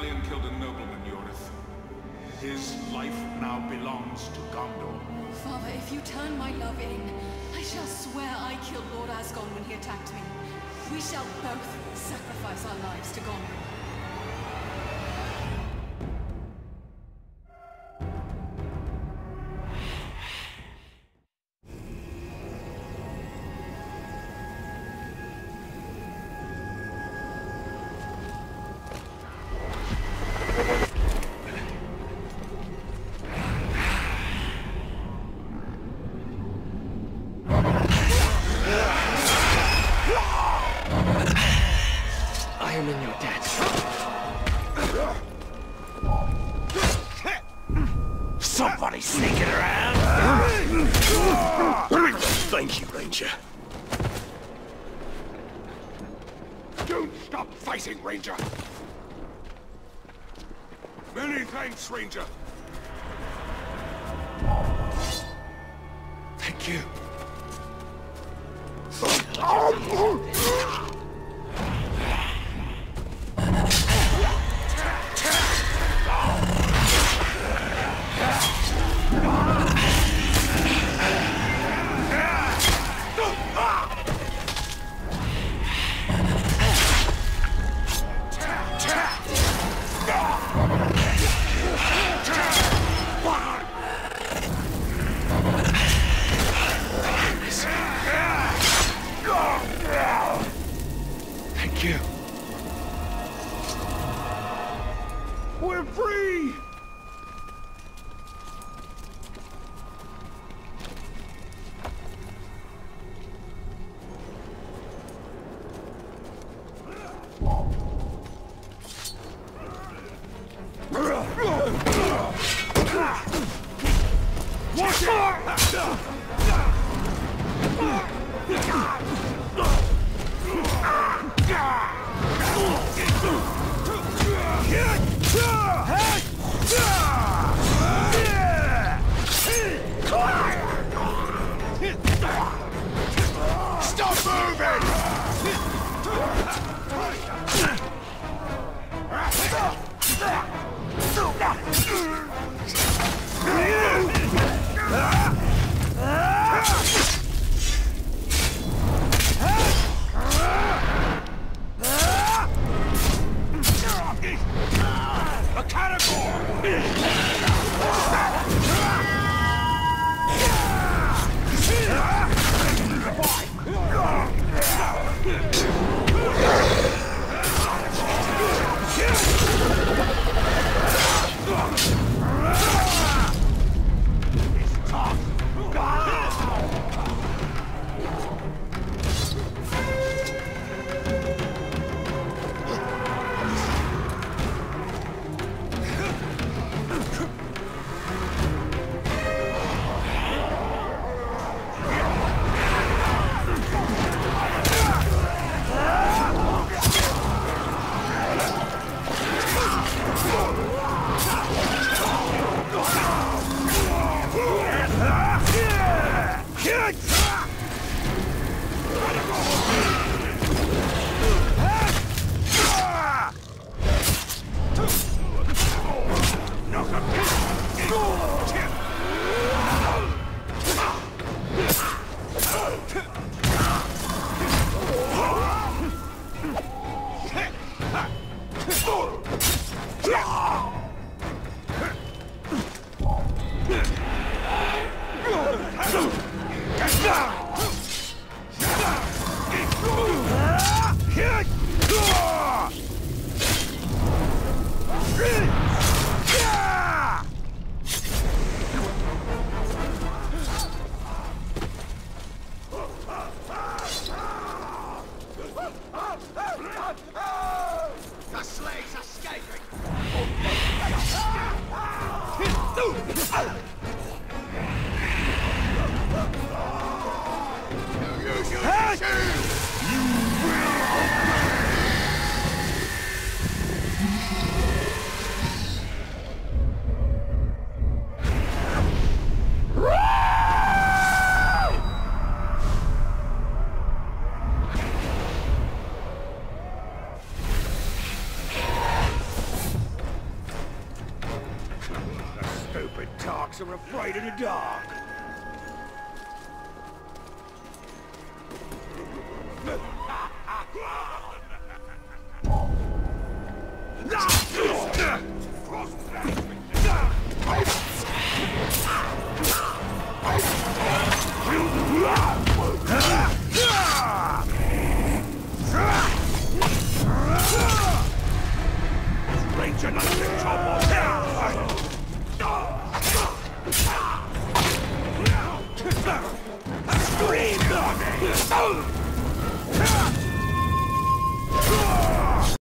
rebellion killed a nobleman, Yorith. His life now belongs to Gondor. Father, if you turn my love in, I shall swear I killed Lord Asgon when he attacked me. We shall both sacrifice our lives to Gondor. Somebody's sneaking around! Thank you, Ranger. Don't stop fighting, Ranger! Many thanks, Ranger! Thank you. Thank you. We're free! Stop moving! Orcs are afraid of the dark. Ranger, not in trouble. Scream,